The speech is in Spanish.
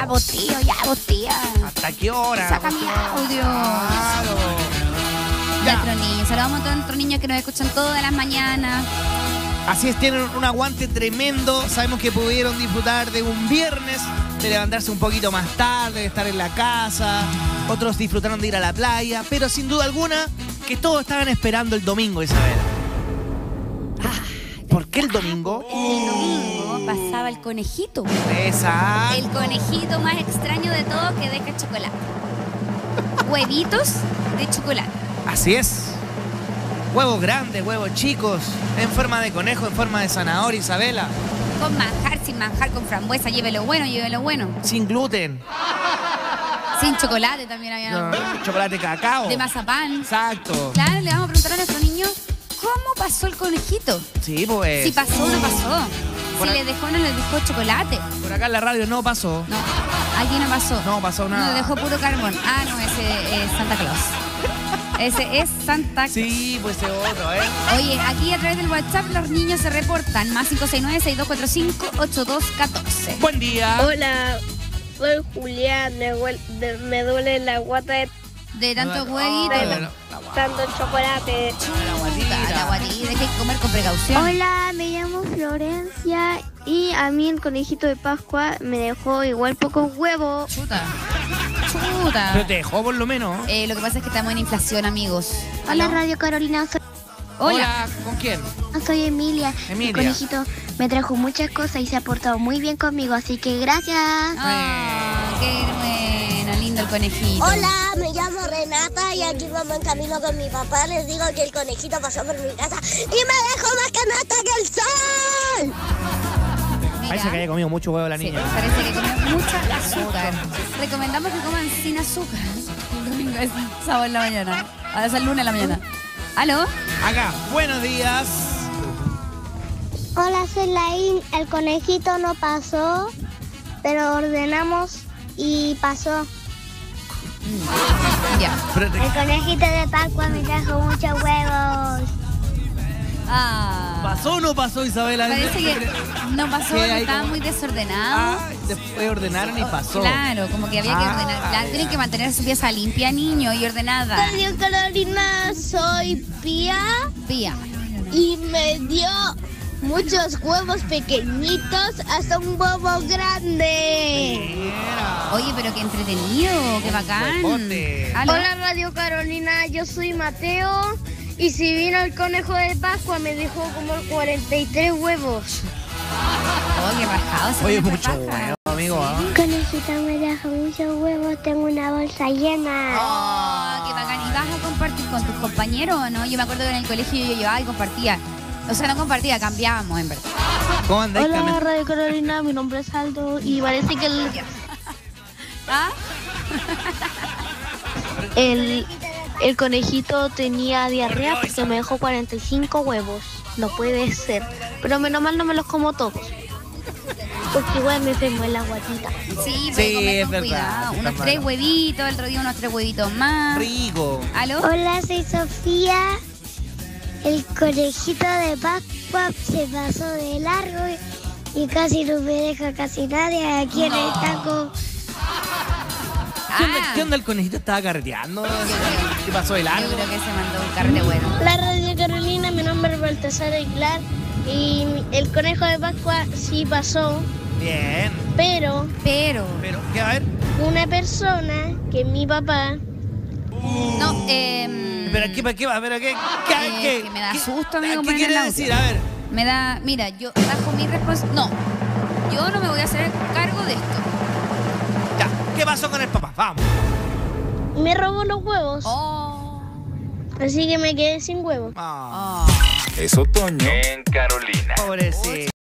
Ya, vos tío, tía. ¿Hasta qué hora? Saca mi audio. Claro. Nuestros niños. Saludamos a todos nuestros niños que nos escuchan todas las mañanas. Así es, tienen un aguante tremendo. Sabemos que pudieron disfrutar de un viernes, de levantarse un poquito más tarde, de estar en la casa. Otros disfrutaron de ir a la playa, pero sin duda alguna que todos estaban esperando el domingo, Isabel. ¿Por qué el domingo? El domingo pasaba el conejito. Exacto. El conejito más extraño de todo que deja chocolate. Huevitos de chocolate. Así es. Huevos grandes, huevos chicos, en forma de conejo, en forma de zanahoria, Isabela. Con manjar, sin manjar, con frambuesa. Llévelo bueno, llévelo bueno. Sin gluten. Sin chocolate también había. No, chocolate cacao. De mazapán. Exacto. Claro, le vamos a preguntar a nuestro niño cómo pasó el conejito. Sí, pues. Si pasó o no pasó. Por Si a- le dejó o no le dejó chocolate. Por acá en la radio no pasó. No, aquí no pasó. No pasó nada. No, dejó puro carbón. Ah, no, ese es Santa Claus. Ese es Santa Claus. Sí, pues ese otro, ¿eh? Oye, aquí a través del WhatsApp los niños se reportan. Más 569-6245-8214. Buen día. Hola, soy Julián, me duele la guata de De tanto Oh, huevito. bueno, tanto chocolate. la guatita. La guatita, hay que comer con precaución. Hola, me llamo Florencia y a mí el conejito de Pascua me dejó igual pocos huevos. Chuta. Pero te dejó por lo menos. Lo que pasa es que estamos en inflación, amigos. Hola, ¿Aló? Radio Carolina, Hola. ¿Con quién? soy Emilia. Emilia. El conejito me trajo muchas cosas y se ha portado muy bien conmigo, así que gracias. Ah, qué bueno, lindo el conejito. Hola, me llamo Renata y aquí vamos en camino con mi papá. Les digo que el conejito pasó por mi casa y me dejó más canasta que el sol. Mira. Parece que haya comido mucho huevo la Sí, niña. parece que come mucha azúcar. Recomendamos que coman sin azúcar. El domingo es sábado en la mañana. Ahora es el lunes en la mañana. ¿Aló? Acá, buenos días. Hola, soy Laín. El conejito no pasó, pero ordenamos y pasó. Ya. Pero te- El conejito de Pascua me trajo muchos huevos. Ah. ¿Pasó o no pasó, Isabela? Parece que no pasó, ¿Qué hay estaba como- muy desordenado. Ah, después ordenaron y pasó. Claro, como que había que ordenar. Claro, tienen que mantener su pieza limpia, niño, y ordenada. Radio Carolina, soy Pía Pía. y me dio muchos huevos pequeñitos hasta un huevo grande. Mira. Oye, pero qué entretenido, qué bacán. Huevote. ¿Aló? Hola, Radio Carolina, yo soy Mateo y si vino el conejo de Pascua me dejó como 43 huevos. Oh, qué rajado. se Oye, pone mucho esta paja. huevo, amigo. ¿Ah? Conejito me trajo muchos huevos, tengo una bolsa llena. Oh, qué bacán. ¿Y vas a compartir con tus compañeros o no? Yo me acuerdo que en el colegio yo llevaba y compartía. O sea, no compartía, cambiábamos, en verdad. ¿Cómo andáis, Carmen? Radio Carolina, mi nombre es Aldo y parece que ¿Ah? el conejito tenía diarrea porque me dejó 45 huevos. No puede ser. Pero menos mal no me los como todos. Porque igual me enfermo en la guatita. Sí, puede Sí, comer es con verdad, cuidado. está Unos malo. 3 huevitos, el otro día unos 3 huevitos más. Rico. ¿Aló? Hola, soy Sofía. El conejito de Pascua se pasó de largo y casi no me deja casi nadie aquí en el taco. ¿Qué onda, Ah, qué onda el conejito? ¿Estaba carreteando? ¿Qué pasó de yo largo? creo que se mandó un carrete bueno. La Radio Carolina, mi nombre es Baltasar Aguilar y el conejo de Pascua sí pasó, Bien. pero Pero, ¿Qué? A ver. una persona que es mi papá no, ¿Qué va? ¿Qué? que me da susto, amigo, ¿Qué poner quiere el audio. decir? A ver. me da, mira, yo bajo mi responsabilidad. No, yo no me voy a hacer cargo de esto. Ya. ¿Qué pasó con el papá? Vamos. me robó los huevos, Oh, así que me quedé sin huevos. Ah, oh. Es otoño en Carolina. pobrecito.